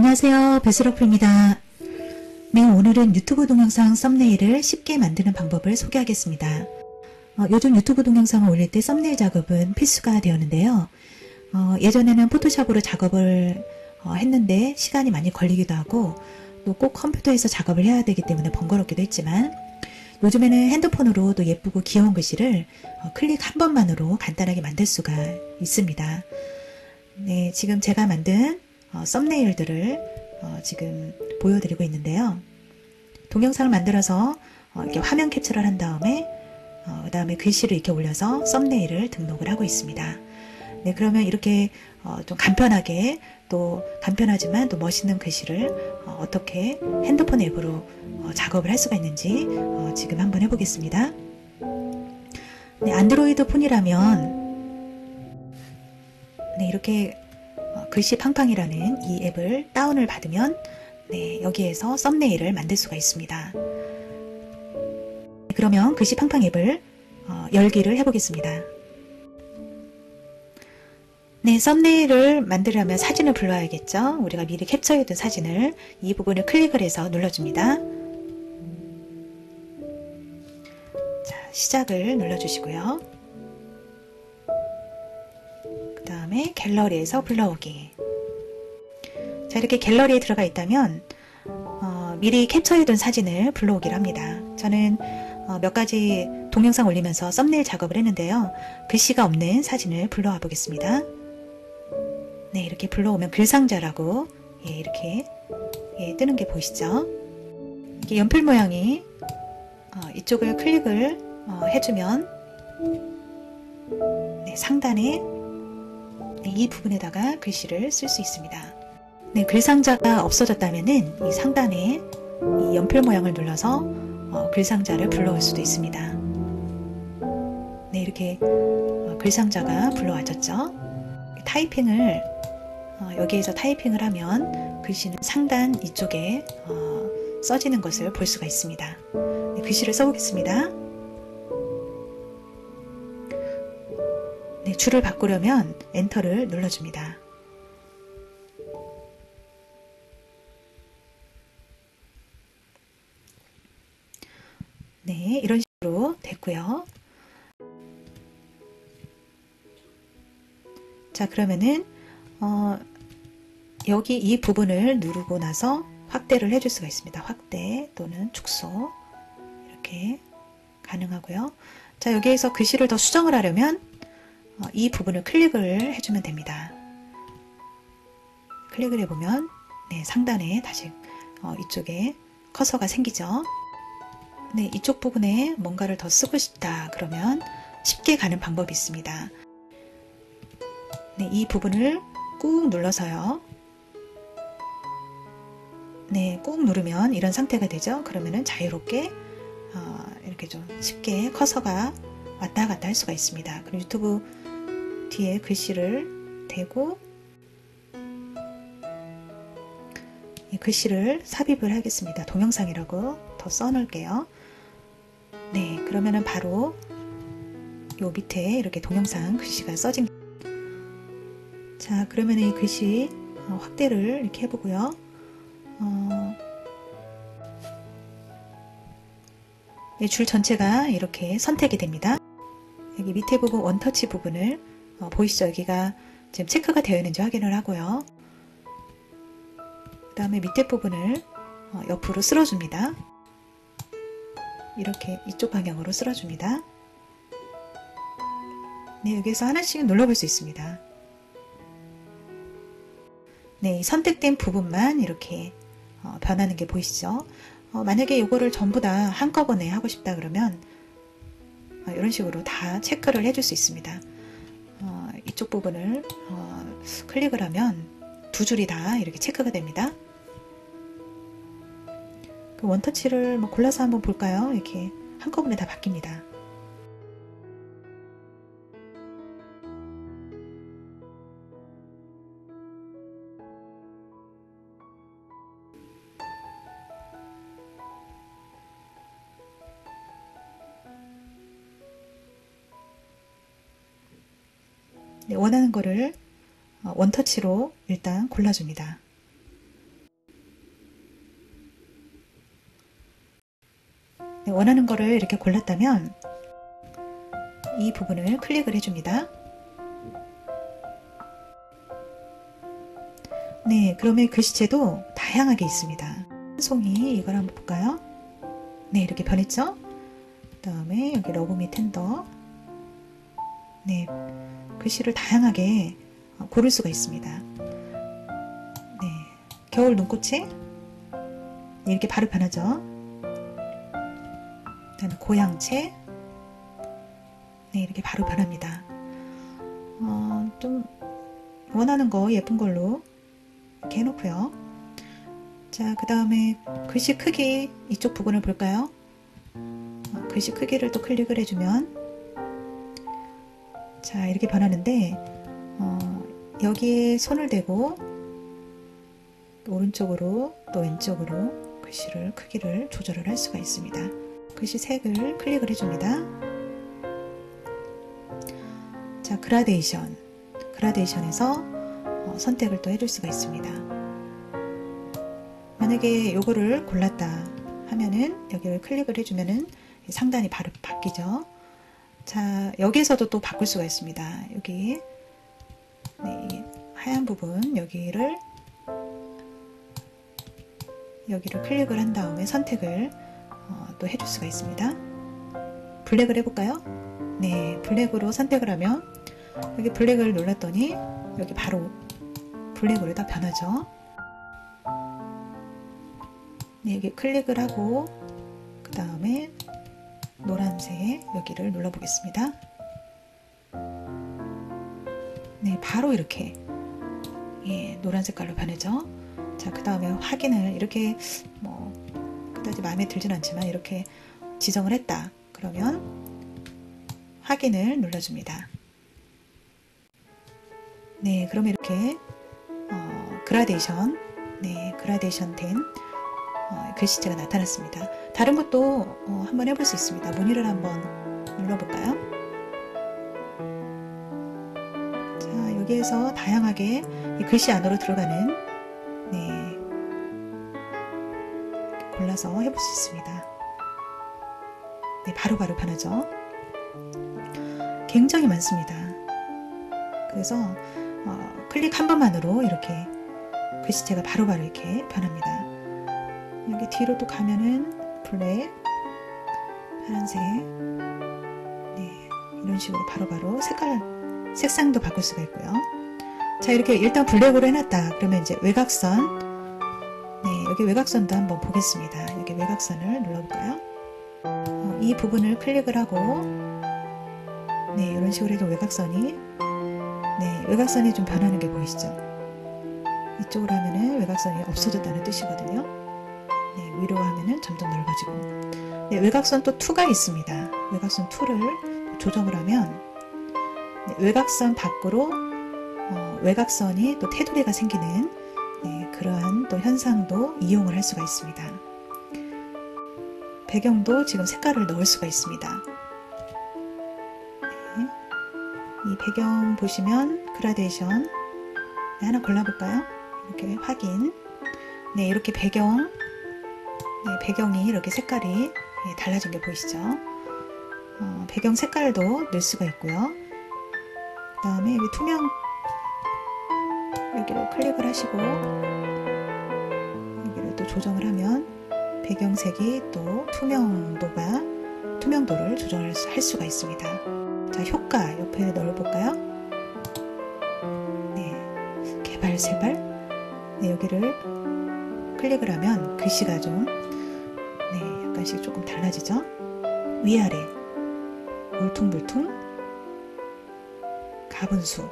안녕하세요. 베스러프입니다. 네, 오늘은 유튜브 동영상 썸네일을 쉽게 만드는 방법을 소개하겠습니다. 요즘 유튜브 동영상을 올릴 때 썸네일 작업은 필수가 되었는데요. 예전에는 포토샵으로 작업을 했는데 시간이 많이 걸리기도 하고 또 꼭 컴퓨터에서 작업을 해야 되기 때문에 번거롭기도 했지만 요즘에는 핸드폰으로 또 예쁘고 귀여운 글씨를 클릭 한 번만으로 간단하게 만들 수가 있습니다. 네, 지금 제가 만든 썸네일들을 지금 보여드리고 있는데요. 동영상을 만들어서 이렇게 화면 캡처를 한 다음에 그 다음에 글씨를 이렇게 올려서 썸네일을 등록을 하고 있습니다. 네, 그러면 이렇게 좀 간편하게 또 간편하지만 또 멋있는 글씨를 어떻게 핸드폰 앱으로 작업을 할 수가 있는지 지금 한번 해보겠습니다. 네, 안드로이드 폰이라면 네, 이렇게 글씨 팡팡이라는 이 앱을 다운을 받으면 네, 여기에서 썸네일을 만들 수가 있습니다. 그러면 글씨 팡팡 앱을 열기를 해보겠습니다. 네, 썸네일을 만들려면 사진을 불러야겠죠. 우리가 미리 캡처해둔 사진을 이 부분을 클릭을 해서 눌러줍니다. 자, 시작을 눌러주시고요. 그 다음에 갤러리에서 불러오기. 자, 이렇게 갤러리에 들어가 있다면 미리 캡처해둔 사진을 불러오기를 합니다. 저는 몇 가지 동영상 올리면서 썸네일 작업을 했는데요. 글씨가 없는 사진을 불러와 보겠습니다. 네, 이렇게 불러오면 글상자라고 이렇게 뜨는 게 보이시죠? 이게 연필 모양이 이쪽을 클릭을 해주면 네, 상단에 이 부분에다가 글씨를 쓸 수 있습니다. 네, 글상자가 없어졌다면은 이 상단에 이 연필 모양을 눌러서 글상자를 불러올 수도 있습니다. 네, 이렇게 글상자가 불러와졌죠. 타이핑을 여기에서 타이핑을 하면 글씨는 상단 이쪽에 써지는 것을 볼 수가 있습니다. 네, 글씨를 써보겠습니다. 네, 줄을 바꾸려면 엔터를 눌러줍니다. 네, 이런 식으로 됐고요. 자, 그러면은 여기 이 부분을 누르고 나서 확대를 해줄 수가 있습니다. 확대 또는 축소 이렇게 가능하고요. 자, 여기에서 글씨를 더 수정을 하려면 이 부분을 클릭을 해주면 됩니다. 클릭을 해보면 네, 상단에 다시 이쪽에 커서가 생기죠. 네, 이쪽 부분에 뭔가를 더 쓰고 싶다 그러면 쉽게 가는 방법이 있습니다. 네, 이 부분을 꾹 눌러서요. 네, 꾹 누르면 이런 상태가 되죠. 그러면은 자유롭게 이렇게 좀 쉽게 커서가 왔다 갔다 할 수가 있습니다. 그럼 유튜브 뒤에 글씨를 대고 이 글씨를 삽입을 하겠습니다. 동영상이라고 더 써놓을게요. 네, 그러면은 바로 요 밑에 이렇게 동영상 글씨가 써진. 자, 그러면 이 글씨 확대를 이렇게 해보고요. 줄 전체가 이렇게 선택이 됩니다. 여기 밑에 부분 원터치 부분을 보이시죠? 여기가 지금 체크가 되어 있는지 확인을 하고요. 그 다음에 밑에 부분을 옆으로 쓸어줍니다. 이렇게 이쪽 방향으로 쓸어줍니다. 네, 여기서 하나씩 눌러볼 수 있습니다. 네, 이 선택된 부분만 이렇게 변하는 게 보이시죠? 만약에 이거를 전부 다 한꺼번에 하고 싶다 그러면 이런 식으로 다 체크를 해줄 수 있습니다. 이쪽 부분을 클릭을 하면 두 줄이 다 이렇게 체크가 됩니다. 그 원터치를 골라서 한번 볼까요? 이렇게 한꺼번에 다 바뀝니다. 네, 원하는 거를 원터치로 일단 골라줍니다. 네, 원하는 거를 이렇게 골랐다면 이 부분을 클릭을 해줍니다. 네, 그러면 글씨체도 다양하게 있습니다. 한 송이 이걸 한번 볼까요? 네, 이렇게 변했죠? 그 다음에 여기 러브미 텐더. 네, 글씨를 다양하게 고를 수가 있습니다. 네, 겨울 눈꽃이 네, 이렇게 바로 변하죠. 그다음에 고향채. 네, 이렇게 바로 변합니다. 좀 원하는 거 예쁜 걸로 이렇게 해놓고요. 자, 그 다음에 글씨 크기 이쪽 부분을 볼까요? 글씨 크기를 또 클릭을 해주면 자, 이렇게 변하는데 여기에 손을 대고 오른쪽으로 또 왼쪽으로 글씨를 크기를 조절을 할 수가 있습니다. 글씨 색을 클릭을 해줍니다. 자, 그라데이션에서 선택을 또 해줄 수가 있습니다. 만약에 요거를 골랐다 하면은 여기를 클릭을 해주면은 상단이 바로 바뀌죠. 자, 여기에서도 또 바꿀 수가 있습니다. 여기 네, 이 하얀 부분 여기를 클릭을 한 다음에 선택을 또 해줄 수가 있습니다. 블랙을 해볼까요? 네, 블랙으로 선택을 하면 여기 블랙을 눌렀더니 여기 바로 블랙으로 다 변하죠. 네, 여기 클릭을 하고 그 다음에 노란색 여기를 눌러 보겠습니다. 네, 바로 이렇게 예, 노란 색깔로 변하죠. 자, 그 다음에 확인을 이렇게 뭐 그다지 마음에 들진 않지만 이렇게 지정을 했다 그러면 확인을 눌러줍니다. 네, 그러면 이렇게 그라데이션 된 글씨체가 나타났습니다. 다른 것도 한번 해볼 수 있습니다. 무늬를 한번 눌러볼까요? 자, 여기에서 다양하게 이 글씨 안으로 들어가는 네, 골라서 해볼 수 있습니다. 네, 바로바로 변하죠. 굉장히 많습니다. 그래서 클릭 한 번만으로 이렇게 글씨체가 바로바로 이렇게 변합니다. 여기 뒤로 또 가면은 블랙, 파란색, 네, 이런 식으로 바로바로 색상도 바꿀 수가 있고요. 자, 이렇게 일단 블랙으로 해놨다 그러면 이제 외곽선, 네, 여기 외곽선도 한번 보겠습니다. 여기 외곽선을 눌러볼까요? 이 부분을 클릭을 하고 네, 이런 식으로 해도 외곽선이 네, 외곽선이 좀 변하는 게 보이시죠? 이쪽으로 하면은 외곽선이 없어졌다는 뜻이거든요. 네, 위로 하면은 점점 넓어지고. 네, 외곽선 또 2가 있습니다. 외곽선 2를 조정을 하면 네, 외곽선 밖으로 외곽선이 또 테두리가 생기는 네, 그러한 또 현상도 이용을 할 수가 있습니다. 배경도 지금 색깔을 넣을 수가 있습니다. 네, 이 배경 보시면 그라데이션 네, 하나 골라볼까요? 이렇게 확인. 네, 이렇게 배경이 이렇게 색깔이 네, 달라진 게 보이시죠? 배경 색깔도 넣을 수가 있고요. 그 다음에 여기 투명 여기를 클릭을 하시고 여기를 또 조정을 하면 배경색이 또 투명도를 조정할 수가 있습니다. 자, 효과 옆에 넣어볼까요? 네, 개발세발. 네, 여기를 클릭을 하면 글씨가 좀 네, 약간씩 조금 달라지죠. 위아래 울퉁불퉁 가분수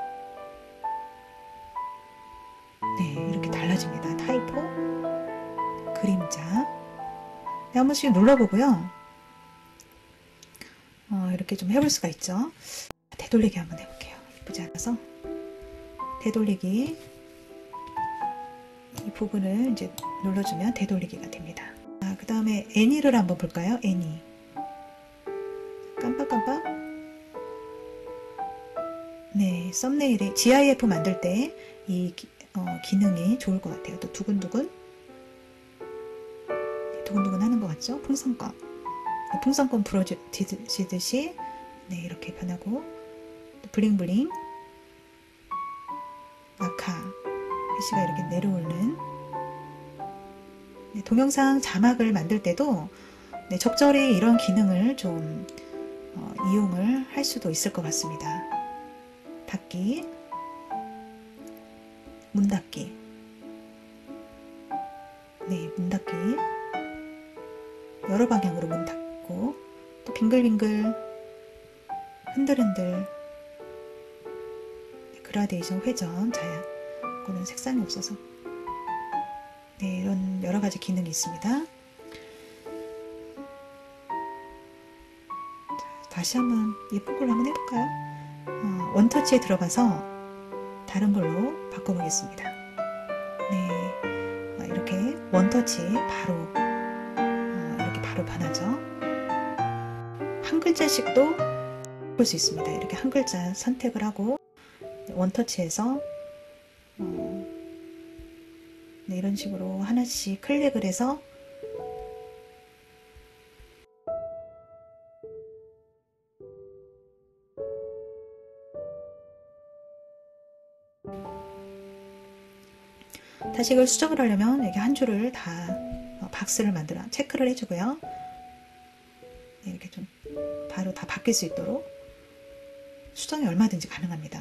네, 이렇게 달라집니다. 타이포 그림자 네, 한 번씩 눌러보고요. 이렇게 좀 해볼 수가 있죠. 되돌리기 한번 해볼게요. 예쁘지 않아서 되돌리기 이 부분을 이제 눌러주면 되돌리기가 됩니다. 그 다음에 애니를 한번 볼까요? 애니 깜빡깜빡 네, 썸네일에 GIF 만들 때 이 기능이 좋을 것 같아요. 또 두근두근 하는 것 같죠? 풍선껌 풍선껌 부러지듯이 네, 이렇게 변하고, 또 블링블링 마카 글씨가 이렇게 내려오는, 네, 동영상 자막을 만들 때도 네, 적절히 이런 기능을 좀 이용을 할 수도 있을 것 같습니다. 닫기, 문 닫기, 네, 문 닫기, 여러 방향으로 문 닫고, 또 빙글빙글, 흔들흔들, 네, 그라데이션 회전, 자야, 이거는 색상이 없어서, 네, 이런 여러 가지 기능이 있습니다. 자, 다시 한번 예쁜 걸로 한번 해볼까요? 원터치에 들어가서 다른 걸로 바꿔보겠습니다. 네, 이렇게 원터치 바로 이렇게 바로 변하죠. 한 글자씩도 볼 수 있습니다. 이렇게 한 글자 선택을 하고 원터치에서 네, 이런 식으로 하나씩 클릭을 해서 다시 이걸 수정을 하려면 이렇게 한 줄을 다 박스를 만들어 체크를 해주고요. 네, 이렇게 좀 바로 다 바뀔 수 있도록 수정이 얼마든지 가능합니다.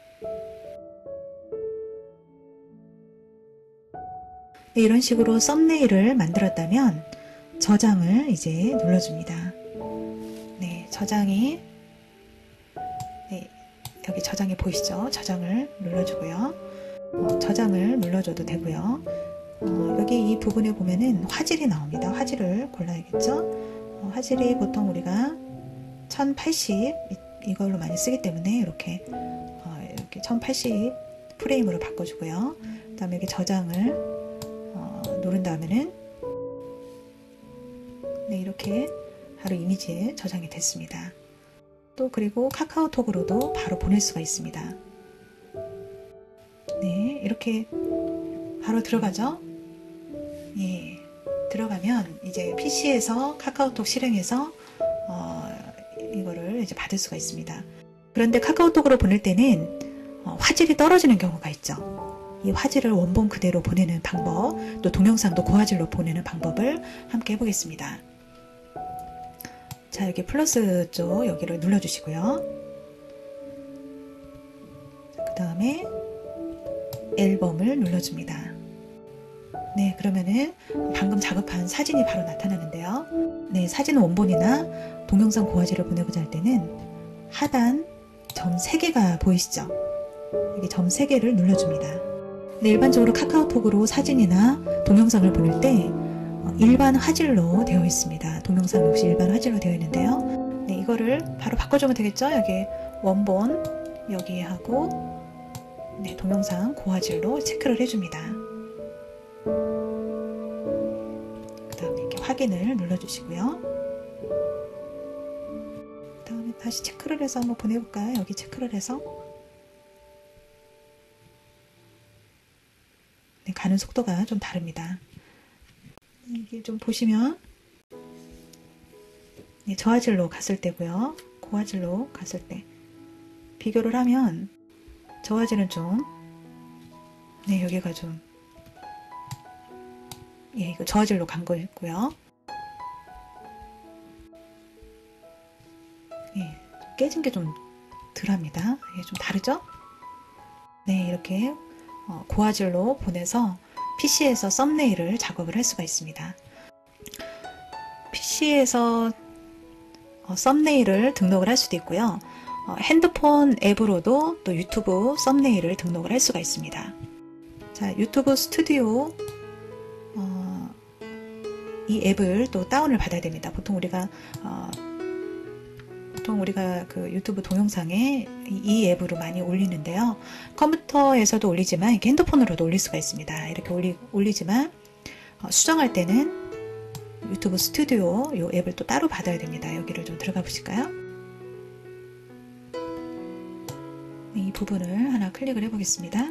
네, 이런 식으로 썸네일을 만들었다면 저장을 이제 눌러줍니다. 네, 저장이, 네, 여기 저장이 보이시죠? 저장을 눌러주고요. 저장을 눌러줘도 되고요. 여기 이 부분에 보면은 화질이 나옵니다. 화질을 골라야겠죠? 화질이 보통 우리가 1080 이걸로 많이 쓰기 때문에 이렇게 1080 프레임으로 바꿔주고요. 그 다음에 여기 저장을 누른 다음에는 네, 이렇게 바로 이미지에 저장이 됐습니다. 또 그리고 카카오톡으로도 바로 보낼 수가 있습니다. 네, 이렇게 바로 들어가죠. 예, 들어가면 이제 PC에서 카카오톡 실행해서 이거를 이제 받을 수가 있습니다. 그런데 카카오톡으로 보낼 때는 화질이 떨어지는 경우가 있죠. 이 화질을 원본 그대로 보내는 방법, 또 동영상도 고화질로 보내는 방법을 함께 해보겠습니다. 자, 여기 플러스 쪽 여기를 눌러주시고요. 그 다음에 앨범을 눌러줍니다. 네, 그러면은 방금 작업한 사진이 바로 나타나는데요. 네, 사진 원본이나 동영상 고화질을 보내고자 할 때는 하단 점 3개가 보이시죠? 여기 점 3개를 눌러줍니다. 네, 일반적으로 카카오톡으로 사진이나 동영상을 보낼 때 일반 화질로 되어 있습니다. 동영상 역시 일반 화질로 되어 있는데요. 네, 이거를 바로 바꿔주면 되겠죠? 여기 원본 여기 하고 네, 동영상 고화질로 체크를 해줍니다. 그 다음에 이렇게 확인을 눌러주시고요. 그 다음에 다시 체크를 해서 한번 보내볼까요? 여기 체크를 해서 네, 가는 속도가 좀 다릅니다. 이게 좀 보시면 네, 저화질로 갔을 때고요, 고화질로 갔을 때 비교를 하면 저화질은 좀 네, 여기가 좀 예, 이거 저화질로 간 거였고요. 예, 깨진 게 좀 덜합니다. 예, 좀 다르죠? 네, 이렇게 고화질로 보내서 PC에서 썸네일을 작업을 할 수가 있습니다. PC에서 썸네일을 등록을 할 수도 있고요. 핸드폰 앱으로도 또 유튜브 썸네일을 등록을 할 수가 있습니다. 자, 유튜브 스튜디오 이 앱을 또 다운을 받아야 됩니다. 보통 우리가 그 유튜브 동영상에 이 앱으로 많이 올리는데요. 컴퓨터에서도 올리지만 이렇게 핸드폰으로도 올릴 수가 있습니다. 이렇게 올리지만 수정할 때는 유튜브 스튜디오 이 앱을 또 따로 받아야 됩니다. 여기를 좀 들어가 보실까요? 이 부분을 하나 클릭을 해 보겠습니다.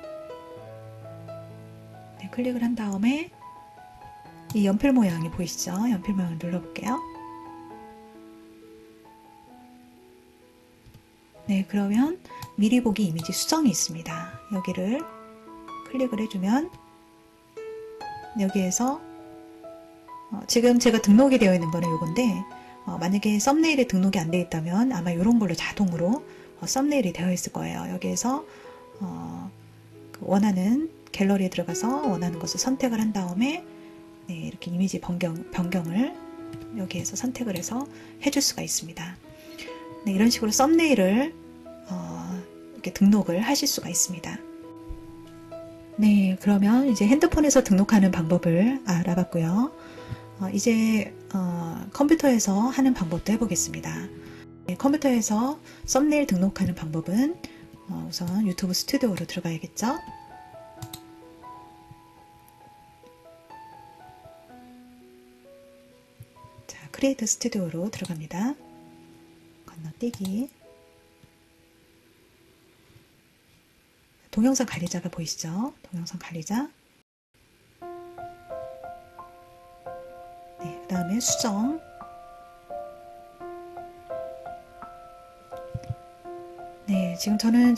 네, 클릭을 한 다음에 이 연필 모양이 보이시죠? 연필 모양을 눌러볼게요. 네, 그러면 미리 보기 이미지 수정이 있습니다. 여기를 클릭을 해주면 여기에서 지금 제가 등록이 되어 있는 거는 이건데 만약에 썸네일에 등록이 안 되어 있다면 아마 이런 걸로 자동으로 썸네일이 되어 있을 거예요. 여기에서 원하는 갤러리에 들어가서 원하는 것을 선택을 한 다음에 네, 이렇게 이미지 변경을 여기에서 선택을 해서 해줄 수가 있습니다. 네, 이런 식으로 썸네일을 이렇게 등록을 하실 수가 있습니다. 네, 그러면 이제 핸드폰에서 등록하는 방법을 알아봤고요. 이제 컴퓨터에서 하는 방법도 해보겠습니다. 네, 컴퓨터에서 썸네일 등록하는 방법은 우선 유튜브 스튜디오로 들어가야겠죠. 자, 크리에이터 스튜디오로 들어갑니다. 건너뛰기. 동영상 관리자가 보이시죠? 동영상 관리자. 네, 그 다음에 수정. 네, 저는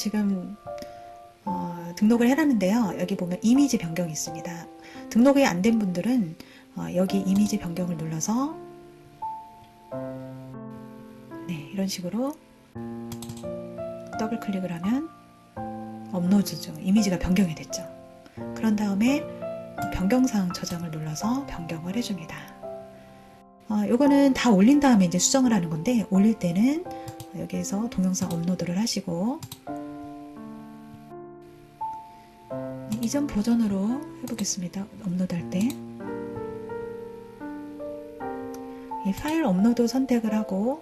등록을 해놨는데요. 여기 보면 이미지 변경이 있습니다. 등록이 안 된 분들은 여기 이미지 변경을 눌러서 네, 이런 식으로 더블 클릭을 하면 업로드 중 이미지가 변경이 됐죠. 그런 다음에 변경사항 저장을 눌러서 변경을 해줍니다. 요거는 다 올린 다음에 이제 수정을 하는 건데, 올릴 때는 여기에서 동영상 업로드를 하시고 이전 버전으로 해보겠습니다. 업로드할 때 이 파일 업로드 선택을 하고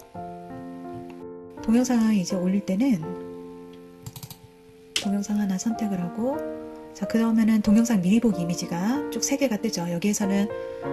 동영상을 이제 올릴 때는 동영상 하나 선택을 하고, 자, 그 다음에는 동영상 미리 보기 이미지가 쭉 3개가 뜨죠. 여기에서는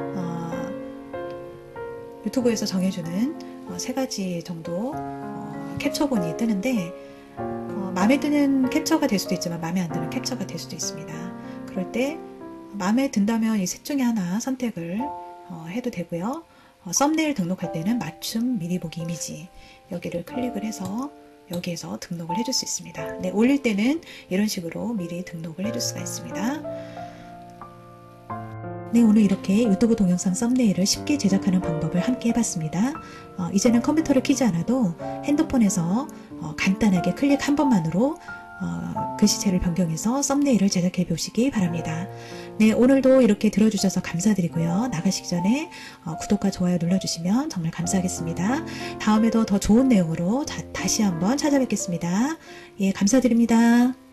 유튜브에서 정해주는 3가지 정도 캡처본이 뜨는데 마음에 드는 캡처가 될 수도 있지만 마음에 안 드는 캡처가 될 수도 있습니다. 그럴 때 마음에 든다면 이 셋 중에 하나 선택을 해도 되고요. 썸네일 등록할 때는 맞춤 미리 보기 이미지 여기를 클릭을 해서 여기에서 등록을 해줄 수 있습니다. 네, 올릴 때는 이런 식으로 미리 등록을 해줄 수가 있습니다. 네, 오늘 이렇게 유튜브 동영상 썸네일을 쉽게 제작하는 방법을 함께 해봤습니다. 이제는 컴퓨터를 켜지 않아도 핸드폰에서 간단하게 클릭 한 번만으로 글씨체를 변경해서 썸네일을 제작해 보시기 바랍니다. 네, 오늘도 이렇게 들어주셔서 감사드리고요. 나가시기 전에 구독과 좋아요 눌러주시면 정말 감사하겠습니다. 다음에도 더 좋은 내용으로 다시 한번 찾아뵙겠습니다. 예, 감사드립니다.